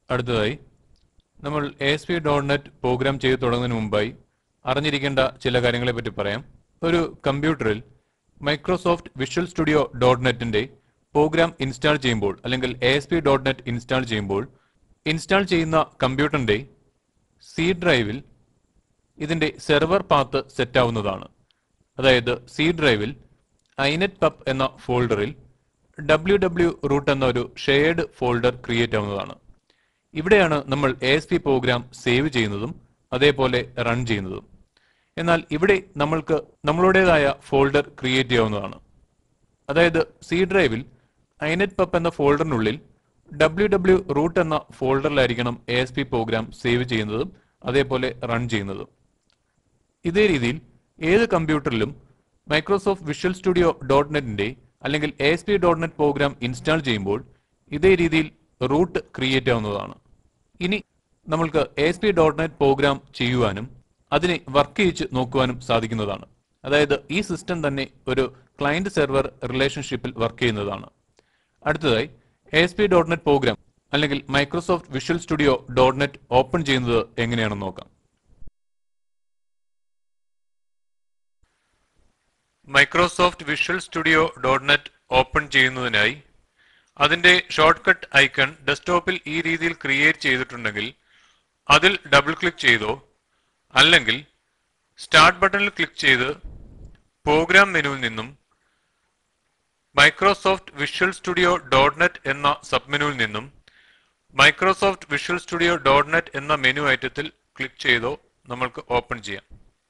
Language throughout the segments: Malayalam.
അടുത്തതായി നമ്മൾ ASP.NET പ്രോഗ്രാം ചെയ്തു തുടങ്ങുന്നതിന് മുമ്പായി അറിഞ്ഞിരിക്കേണ്ട ചില കാര്യങ്ങളെ പറ്റി പറയാം. ഒരു കമ്പ്യൂട്ടറിൽ മൈക്രോസോഫ്റ്റ് വിഷ്വൽ സ്റ്റുഡിയോ .NETന്റെ പ്രോഗ്രാം ഇൻസ്റ്റാൾ ചെയ്യുമ്പോൾ അല്ലെങ്കിൽ ASP.NET ഇൻസ്റ്റാൾ ചെയ്യുമ്പോൾ ഇൻസ്റ്റാൾ ചെയ്യുന്ന കമ്പ്യൂട്ടറിന്റെ സി ഡ്രൈവിൽ ഇതിന്റെ സെർവർ പാത്ത് സെറ്റ് ആവുന്നതാണ്. അതായത് സി ഡ്രൈവിൽ inetpub എന്ന ഫോൾഡറിൽ www റൂട്ട് എന്ന ഒരു ഷെയർഡ് ഫോൾഡർ ക്രിയേറ്റ് ആവുന്നതാണ്. ഇവിടെയാണ് നമ്മൾ ASP പ്രോഗ്രാം സേവ് ചെയ്യുന്നതും അതേപോലെ റൺ ചെയ്യുന്നതും. എന്നാൽ ഇവിടെ നമ്മൾക്ക് നമ്മളുടേതായ ഫോൾഡർ ക്രിയേറ്റ് ചെയ്യാവുന്നതാണ്. അതായത് സി ഡ്രൈവിൽ inetpub എന്ന ഫോൾഡറിനുള്ളിൽ www റൂട്ട് എന്ന ഫോൾഡറിലായിരിക്കണം ASP പ്രോഗ്രാം സേവ് ചെയ്യുന്നതും അതേപോലെ റൺ ചെയ്യുന്നതും. ഇതേ രീതിയിൽ ഏത് കമ്പ്യൂട്ടറിലും മൈക്രോസോഫ്റ്റ് വിഷ്വൽ സ്റ്റുഡിയോ .NETന്റെ അല്ലെങ്കിൽ ASP.NET പ്രോഗ്രാം ഇൻസ്റ്റാൾ ചെയ്യുമ്പോൾ ഇതേ രീതിയിൽ റൂട്ട് ക്രിയേറ്റ് ആവുന്നതാണ്. ഇനി നമ്മൾക്ക് ASP.NET പ്രോഗ്രാം ചെയ്യുവാനും അതിനെ വർക്ക് ചെയ്യിച്ച് നോക്കുവാനും സാധിക്കുന്നതാണ്. അതായത് ഈ സിസ്റ്റം തന്നെ ഒരു ക്ലയന്റ് സെർവർ റിലേഷൻഷിപ്പിൽ വർക്ക് ചെയ്യുന്നതാണ്. അടുത്തതായി ASP.NET പ്രോഗ്രാം അല്ലെങ്കിൽ Microsoft visual studio .NET open ചെയ്യുന്നത് എങ്ങനെയാണെന്ന് നോക്കാം. Microsoft visual studio .NET open ചെയ്യുന്നതിനായി അതിന്റെ ഷോർട്ട് കട്ട് ഐക്കൺ ഡെസ്ക്ടോപ്പിൽ ഈ രീതിയിൽ ക്രിയേറ്റ് ചെയ്തിട്ടുണ്ടെങ്കിൽ അതിൽ ഡബിൾ ക്ലിക്ക് ചെയ്തോ അല്ലെങ്കിൽ സ്റ്റാർട്ട് ബട്ടണിൽ ക്ലിക്ക് ചെയ്ത് പ്രോഗ്രാം മെനുവിൽ നിന്നും മൈക്രോസോഫ്റ്റ് വിഷ്വൽ സ്റ്റുഡിയോ .NET എന്ന സബ് മെനുവിൽ നിന്നും മൈക്രോസോഫ്റ്റ് വിഷ്വൽ സ്റ്റുഡിയോ .NET എന്ന മെനു ഐറ്റത്തിൽ ക്ലിക്ക് ചെയ്തോ നമ്മൾക്ക് ഓപ്പൺ ചെയ്യാം.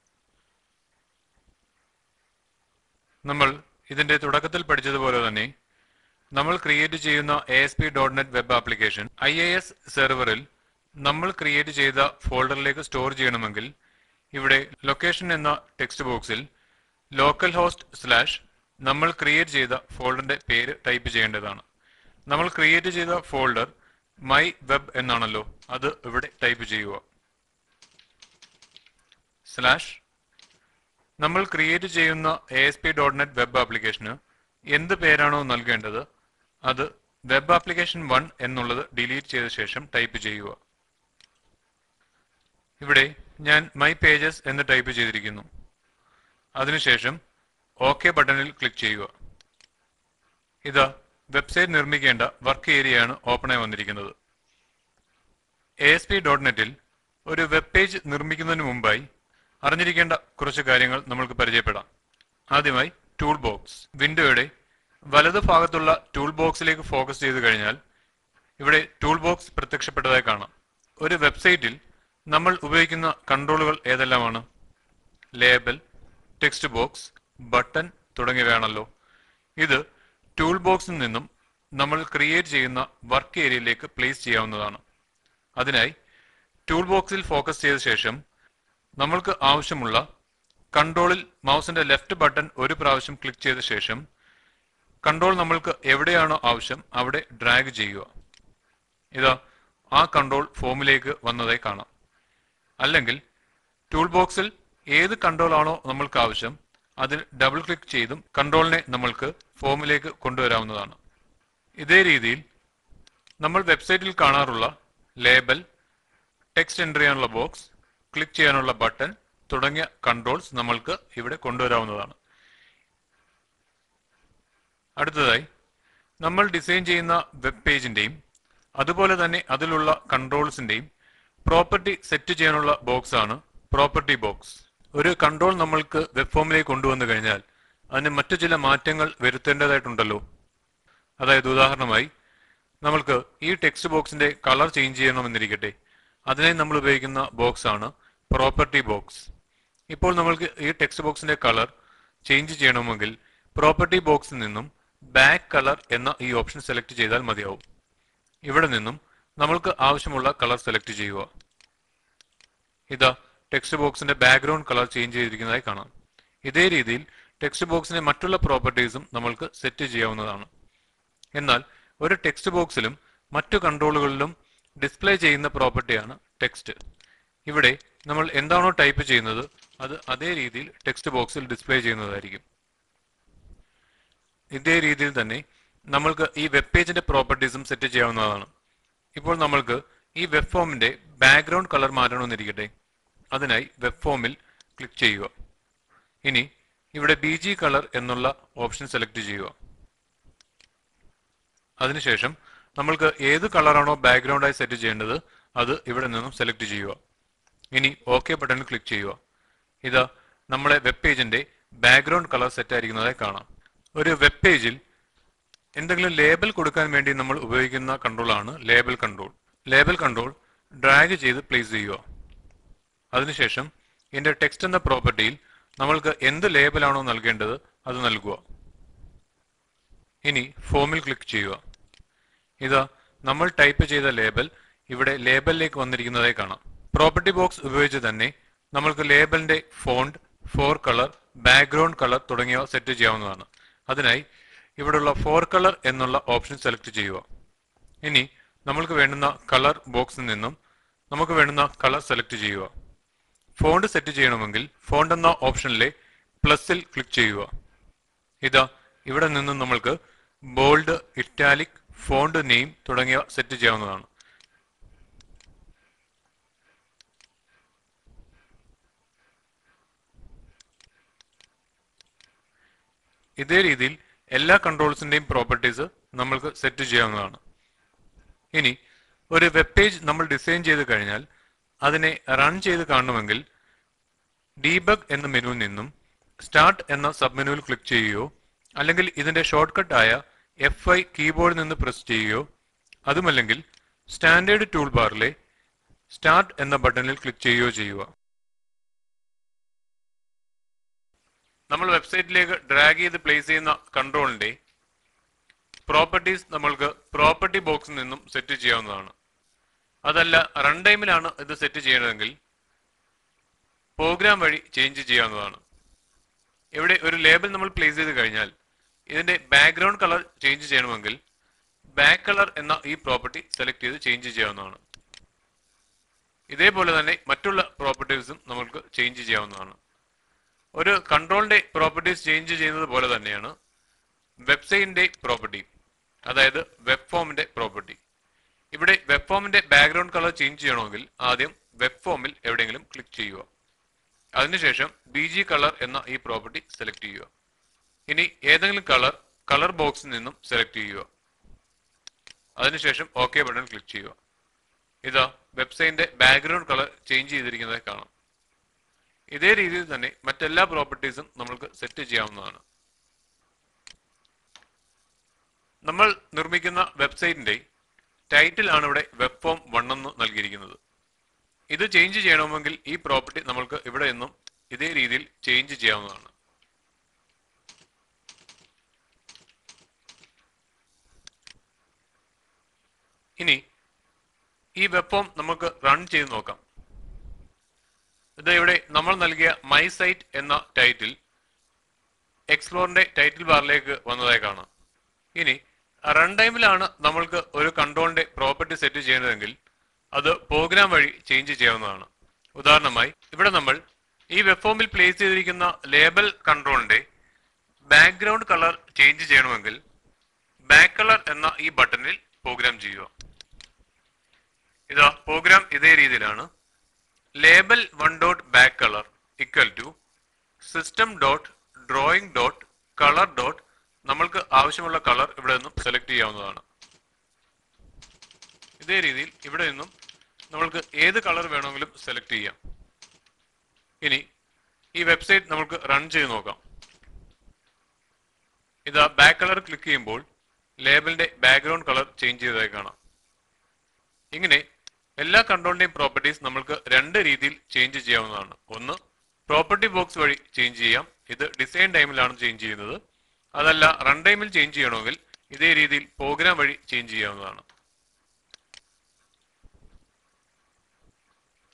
നമ്മൾ ഇതിന്റെ തുടക്കത്തിൽ പഠിച്ചതുപോലെ തന്നെ നമ്മൾ ക്രിയേറ്റ് ചെയ്യുന്ന ASP.NET വെബ് ആപ്ലിക്കേഷൻ IIS സെർവറിൽ നമ്മൾ ക്രിയേറ്റ് ചെയ്ത ഫോൾഡറിലേക്ക് സ്റ്റോർ ചെയ്യണമെങ്കിൽ ഇവിടെ ലൊക്കേഷൻ എന്ന ടെക്സ്റ്റ് ബോക്സിൽ ലോക്കൽ ഹോസ്റ്റ് / നമ്മൾ ക്രിയേറ്റ് ചെയ്ത ഫോൾഡറിന്റെ പേര് ടൈപ്പ് ചെയ്യേണ്ടതാണ്. നമ്മൾ ക്രിയേറ്റ് ചെയ്ത ഫോൾഡർ മൈ വെബ് എന്നാണല്ലോ, അത് ഇവിടെ ടൈപ്പ് ചെയ്യുക. / നമ്മൾ ക്രിയേറ്റ് ചെയ്യുന്ന ASP.NET വെബ് ആപ്ലിക്കേഷന് എന്ത് പേരാണോ നൽകേണ്ടത് അത് വെബ് ആപ്ലിക്കേഷൻ 1 എന്നുള്ളത് ഡിലീറ്റ് ചെയ്ത ശേഷം ടൈപ്പ് ചെയ്യുക. ഇവിടെ ഞാൻ മൈ പേജസ് എന്ന് ടൈപ്പ് ചെയ്തിരിക്കുന്നു. അതിനുശേഷം OK ബട്ടണിൽ ക്ലിക്ക് ചെയ്യുക. ഇതാ വെബ്സൈറ്റ് നിർമ്മിക്കേണ്ട വർക്ക് ഏരിയയാണ് ഓപ്പണായി വന്നിരിക്കുന്നത്. ASP.NETൽ ഒരു വെബ് പേജ് നിർമ്മിക്കുന്നതിന് മുമ്പായി അറിഞ്ഞിരിക്കേണ്ട കുറച്ച് കാര്യങ്ങൾ നമ്മൾക്ക് പരിചയപ്പെടാം. ആദ്യമായി ടൂൾ ബോക്സ്. വിൻഡോയുടെ വലത് ഭാഗത്തുള്ള ടൂൾ ബോക്സിലേക്ക് ഫോക്കസ് ചെയ്ത് കഴിഞ്ഞാൽ ഇവിടെ ടൂൾ ബോക്സ് പ്രത്യക്ഷപ്പെട്ടതായി കാണാം. ഒരു വെബ്സൈറ്റിൽ നമ്മൾ ഉപയോഗിക്കുന്ന കൺട്രോളുകൾ ഏതെല്ലാമാണ്? ലേബൽ, ടെക്സ്റ്റ് ബോക്സ്, ബട്ടൺ തുടങ്ങിയവയാണല്ലോ. ഇത് ടൂൾ ബോക്സിൽ നിന്നും നമ്മൾ ക്രിയേറ്റ് ചെയ്യുന്ന വർക്ക് ഏരിയയിലേക്ക് പ്ലേസ് ചെയ്യാവുന്നതാണ്. അതിനായി ടൂൾ ബോക്സിൽ ഫോക്കസ് ചെയ്ത ശേഷം നമ്മൾക്ക് ആവശ്യമുള്ള കൺട്രോളിൽ മൗസിന്റെ ലെഫ്റ്റ് ബട്ടൺ ഒരു പ്രാവശ്യം ക്ലിക്ക് ചെയ്ത ശേഷം കൺട്രോൾ നമ്മൾക്ക് എവിടെയാണോ ആവശ്യം അവിടെ ഡ്രാഗ് ചെയ്യുക. ഇതാ ആ കൺട്രോൾ ഫോമിലേക്ക് വന്നതായി കാണാം. അല്ലെങ്കിൽ ടൂൾ ബോക്സിൽ ഏത് കൺട്രോൾ ആണോ നമ്മൾക്ക് ആവശ്യം അതിൽ ഡബിൾ ക്ലിക്ക് ചെയ്തും കൺട്രോളിനെ നമ്മൾക്ക് ഫോമിലേക്ക് കൊണ്ടുവരാവുന്നതാണ്. ഇതേ രീതിയിൽ നമ്മൾ വെബ്സൈറ്റിൽ കാണാറുള്ള ലേബൽ, ടെക്സ്റ്റ് എൻ്റർ ചെയ്യാനുള്ള ബോക്സ്, ക്ലിക്ക് ചെയ്യാനുള്ള ബട്ടൺ തുടങ്ങിയ കൺട്രോൾസ് നമ്മൾക്ക് ഇവിടെ കൊണ്ടുവരാവുന്നതാണ്. അടുത്തതായി നമ്മൾ ഡിസൈൻ ചെയ്യുന്ന വെബ് പേജിന്റെയും അതുപോലെ തന്നെ അതിലുള്ള കൺട്രോൾസിന്റെയും പ്രോപ്പർട്ടി സെറ്റ് ചെയ്യാനുള്ള ബോക്സ് ആണ് പ്രോപ്പർട്ടി ബോക്സ്. ഒരു കൺട്രോൾ നമ്മൾക്ക് വെബ് ഫോമിലേക്ക് കൊണ്ടുവന്നു കഴിഞ്ഞാൽ അതിന് മറ്റു ചില മാറ്റങ്ങൾ വരുത്തേണ്ടതായിട്ടുണ്ടല്ലോ. അതായത് ഉദാഹരണമായി നമ്മൾക്ക് ഈ ടെക്സ്റ്റ് ബോക്സിന്റെ കളർ ചേഞ്ച് ചെയ്യണമെന്നിരിക്കട്ടെ, അതിനായി നമ്മൾ ഉപയോഗിക്കുന്ന ബോക്സ് ആണ് പ്രോപ്പർട്ടി ബോക്സ്. ഇപ്പോൾ നമ്മൾക്ക് ഈ ടെക്സ്റ്റ് ബോക്സിന്റെ കളർ ചേഞ്ച് ചെയ്യണമെങ്കിൽ പ്രോപ്പർട്ടി ബോക്സിൽ നിന്നും ബാക്ക് കളർ എന്ന ഈ ഓപ്ഷൻ സെലക്ട് ചെയ്താൽ മതിയാവും. ഇവിടെ നിന്നും നമ്മൾക്ക് ആവശ്യമുള്ള കളർ സെലക്ട് ചെയ്യുക. ഇതാ ടെക്സ്റ്റ് ബോക്സിന്റെ ബാക്ക്ഗ്രൗണ്ട് കളർ ചേഞ്ച് ചെയ്തിരിക്കുന്നതായി കാണാം. ഇതേ രീതിയിൽ ടെക്സ്റ്റ് ബോക്സിന്റെ മറ്റുള്ള പ്രോപ്പർട്ടീസും നമ്മൾക്ക് സെറ്റ് ചെയ്യാവുന്നതാണ്. എന്നാൽ ഒരു ടെക്സ്റ്റ് ബോക്സിലും മറ്റു കൺട്രോളുകളിലും ഡിസ്പ്ലേ ചെയ്യുന്ന പ്രോപ്പർട്ടിയാണ് ടെക്സ്റ്റ്. ഇവിടെ നമ്മൾ എന്താണോ ടൈപ്പ് ചെയ്യുന്നത് അത് അതേ രീതിയിൽ ടെക്സ്റ്റ് ബോക്സിൽ ഡിസ്പ്ലേ ചെയ്യുന്നതായിരിക്കും. ഇതേ രീതിയിൽ തന്നെ നമ്മൾക്ക് ഈ വെബ് പേജിന്റെ പ്രോപ്പർട്ടീസും സെറ്റ് ചെയ്യാവുന്നതാണ്. ഇപ്പോൾ നമ്മൾക്ക് ഈ വെബ് ഫോമിന്റെ ബാക്ക്ഗ്രൗണ്ട് കളർ മാറ്റണമെന്നിരിക്കട്ടെ. അതിനായി വെബ് ഫോമിൽ ക്ലിക്ക് ചെയ്യുക. ഇനി ഇവിടെ BG കളർ എന്നുള്ള ഓപ്ഷൻ സെലക്ട് ചെയ്യുക. അതിനുശേഷം നമ്മൾക്ക് ഏത് കളറാണോ ബാക്ക്ഗ്രൗണ്ടായി സെറ്റ് ചെയ്യേണ്ടത് അത് ഇവിടെ നിന്നും സെലക്ട് ചെയ്യുക. ഇനി OK ബട്ടണിൽ ക്ലിക്ക് ചെയ്യുക. ഇതാ നമ്മളെ വെബ് പേജിന്റെ ബാക്ക്ഗ്രൗണ്ട് കളർ സെറ്റ് ആയിരിക്കുന്നതായി കാണാം. ഒരു വെബ് പേജിൽ എന്തെങ്കിലും ലേബൽ കൊടുക്കാൻ വേണ്ടി നമ്മൾ ഉപയോഗിക്കുന്ന കൺട്രോളാണ് label control. Label control drag ചെയ്ത് പ്ലേസ് ചെയ്യുക. അതിനുശേഷം ഇതിന്റെ ടെക്സ്റ്റ് എന്ന പ്രോപ്പർട്ടിയിൽ നമ്മൾക്ക് എന്ത് ലേബലാണോ നൽകേണ്ടത് അത് നൽകുക. ഇനി ഫോമിൽ ക്ലിക്ക് ചെയ്യുക. ഇതാ നമ്മൾ ടൈപ്പ് ചെയ്ത ലേബൽ ഇവിടെ ലേബലിലേക്ക് വന്നിരിക്കുന്നതായി കാണാം. പ്രോപ്പർട്ടി ബോക്സ് ഉപയോഗിച്ച് തന്നെ നമ്മൾക്ക് ലേബലിന്റെ font, fore colour, background colour തുടങ്ങിയവ സെറ്റ് ചെയ്യാവുന്നതാണ്. അതിനായി ഇവിടെയുള്ള ഫോർ കളർ എന്നുള്ള ഓപ്ഷൻ സെലക്ട് ചെയ്യുക. ഇനി നമ്മൾക്ക് വേണ്ടുന്ന കളർ ബോക്സിൽ നിന്നും നമുക്ക് വേണ്ടുന്ന കളർ സെലക്ട് ചെയ്യുക. ഫോണ്ട് സെറ്റ് ചെയ്യണമെങ്കിൽ ഫോണ്ട് എന്ന ഓപ്ഷനിലെ പ്ലസിൽ ക്ലിക്ക് ചെയ്യുക. ഇതാ ഇവിടെ നിന്നും നമ്മൾക്ക് ബോൾഡ്, ഇറ്റാലിക്, ഫോണ്ട് നെയിം തുടങ്ങിയവ സെറ്റ് ചെയ്യാവുന്നതാണ്. ഇതേ രീതിയിൽ എല്ലാ കൺട്രോൾസിന്റെയും പ്രോപ്പർട്ടീസ് നമ്മൾക്ക് സെറ്റ് ചെയ്യാവുന്നതാണ്. ഇനി ഒരു വെബ് പേജ് നമ്മൾ ഡിസൈൻ ചെയ്ത് കഴിഞ്ഞാൽ അതിനെ റൺ ചെയ്ത് കാണണമെങ്കിൽ ഡീബഗ് എന്ന മെനുവിൽ നിന്നും സ്റ്റാർട്ട് എന്ന സബ് മെനുവിൽ ക്ലിക്ക് ചെയ്യുകയോ അല്ലെങ്കിൽ ഇതിന്റെ ഷോർട്ട് കട്ട് ആയ F5 കീബോർഡിൽ നിന്ന് പ്രസ് ചെയ്യുകയോ അതുമല്ലെങ്കിൽ സ്റ്റാൻഡേർഡ് ടൂൾ ബാറിലെ സ്റ്റാർട്ട് എന്ന ബട്ടണിൽ ക്ലിക്ക് ചെയ്യുകയോ ചെയ്യുക. നമ്മൾ വെബ്സൈറ്റിലേക്ക് ഡ്രാഗ് ചെയ്ത് പ്ലേസ് ചെയ്യുന്ന കൺട്രോളിന്റെ പ്രോപ്പർട്ടീസ് നമ്മൾക്ക് പ്രോപ്പർട്ടി ബോക്സിൽ നിന്നും സെറ്റ് ചെയ്യാവുന്നതാണ്. അതല്ല റൺ ടൈമിലാണ് ഇത് സെറ്റ് ചെയ്യണമെങ്കിൽ പ്രോഗ്രാം വഴി ചേഞ്ച് ചെയ്യാവുന്നതാണ്. ഇവിടെ ഒരു ലേബൽ നമ്മൾ പ്ലേസ് ചെയ്ത് കഴിഞ്ഞാൽ ഇതിന്റെ ബാക്ക്ഗ്രൗണ്ട് കളർ ചേഞ്ച് ചെയ്യണമെങ്കിൽ ബാക്ക് കളർ എന്ന ഈ പ്രോപ്പർട്ടി സെലക്ട് ചെയ്ത് ചേഞ്ച് ചെയ്യാവുന്നതാണ്. ഇതേപോലെ തന്നെ മറ്റുള്ള പ്രോപ്പർട്ടീസും നമുക്ക് ചേഞ്ച് ചെയ്യാവുന്നതാണ്. ഒരു കൺട്രോളിന്റെ പ്രോപ്പർട്ടീസ് ചേഞ്ച് ചെയ്യുന്നത് പോലെ തന്നെയാണ് വെബ്സൈറ്റിന്റെ പ്രോപ്പർട്ടി, അതായത് വെബ് ഫോമിന്റെ പ്രോപ്പർട്ടി. ഇവിടെ വെബ് ഫോമിന്റെ ബാക്ക്ഗ്രൗണ്ട് കളർ ചേഞ്ച് ചെയ്യണമെങ്കിൽ ആദ്യം വെബ് ഫോമിൽ എവിടെയെങ്കിലും ക്ലിക്ക് ചെയ്യുക. അതിനുശേഷം BG കളർ എന്ന ഈ പ്രോപ്പർട്ടി സെലക്ട് ചെയ്യുക. ഇനി ഏതെങ്കിലും കളർ ബോക്സിൽ നിന്നും സെലക്ട് ചെയ്യുക. അതിനുശേഷം OK ബട്ടൺ ക്ലിക്ക് ചെയ്യുക. ഇതാ വെബ്സൈറ്റിന്റെ ബാക്ക്ഗ്രൗണ്ട് കളർ ചേഞ്ച് ചെയ്തിരിക്കുന്നതായി കാണാം. ഇതേ രീതിയിൽ തന്നെ മറ്റെല്ലാ പ്രോപ്പർട്ടീസും നമ്മൾക്ക് സെറ്റ് ചെയ്യാവുന്നതാണ്. നമ്മൾ നിർമ്മിക്കുന്ന വെബ്സൈറ്റിന്റെ ടൈറ്റിൽ ആണ് ഇവിടെ വെബ് ഫോം 1 എന്ന് നൽകിയിരിക്കുന്നത്. ഇത് ചേഞ്ച് ചെയ്യണമെങ്കിൽ ഈ പ്രോപ്പർട്ടി നമ്മൾക്ക് ഇവിടെ നിന്നും ഇതേ രീതിയിൽ ചേഞ്ച് ചെയ്യാവുന്നതാണ്. ഇനി ഈ വെബ് ഫോം നമുക്ക് റൺ ചെയ്ത് നോക്കാം. ഇത് ഇവിടെ നമ്മൾ നൽകിയ മൈ സൈറ്റ് എന്ന ടൈറ്റിൽ എക്സ്പ്ലോറിന്റെ ടൈറ്റിൽ ബാറിലേക്ക് വന്നതായി കാണാം. ഇനി റൺ ടൈമിലാണ് നമ്മൾക്ക് ഒരു കൺട്രോളിന്റെ പ്രോപ്പർട്ടി സെറ്റ് ചെയ്യുന്നതെങ്കിൽ അത് പ്രോഗ്രാം വഴി ചേഞ്ച് ചെയ്യാവുന്നതാണ്. ഉദാഹരണമായി ഇവിടെ നമ്മൾ ഈ വെബ് ഫോമിൽ പ്ലേസ് ചെയ്തിരിക്കുന്ന ലേബൽ കൺട്രോളിന്റെ ബാക്ക്ഗ്രൗണ്ട് കളർ ചേഞ്ച് ചെയ്യണമെങ്കിൽ ബാക്ക് കളർ എന്ന ഈ ബട്ടണിൽ പ്രോഗ്രാം ചെയ്യുക. ഇതാ പ്രോഗ്രാം ഇതേ രീതിയിലാണ്. Label 1.backcolor equal to system.drawing.color. നമ്മൾക്ക് ആവശ്യമുള്ള കളർ ഇവിടെ നിന്നും സെലക്ട് ചെയ്യാവുന്നതാണ്. ഇതേ രീതിയിൽ ഇവിടെ നിന്നും നമ്മൾക്ക് ഏത് കളർ വേണമെങ്കിലും സെലക്ട് ചെയ്യാം. ഇനി ഈ വെബ്സൈറ്റ് നമുക്ക് റൺ ചെയ്ത് നോക്കാം. ഇതാ ബാക്ക് കളർ ക്ലിക്ക് ചെയ്യുമ്പോൾ ലേബലിന്റെ ബാക്ക്ഗ്രൗണ്ട് കളർ ചേഞ്ച് ചെയ്തതായി കാണാം. ഇങ്ങനെ എല്ലാ കൺട്രോളിന്റെയും പ്രോപ്പർട്ടീസ് നമ്മൾക്ക് രണ്ട് രീതിയിൽ ചേഞ്ച് ചെയ്യാവുന്നതാണ്. ഒന്ന്, പ്രോപ്പർട്ടി ബോക്സ് വഴി ചേഞ്ച് ചെയ്യാം. ഇത് ഡിസൈൻ ടൈമിലാണ് ചേഞ്ച് ചെയ്യുന്നത്. അതല്ല റൺ ടൈമിൽ ചേഞ്ച് ചെയ്യണമെങ്കിൽ ഇതേ രീതിയിൽ പ്രോഗ്രാം വഴി ചേഞ്ച് ചെയ്യാവുന്നതാണ്.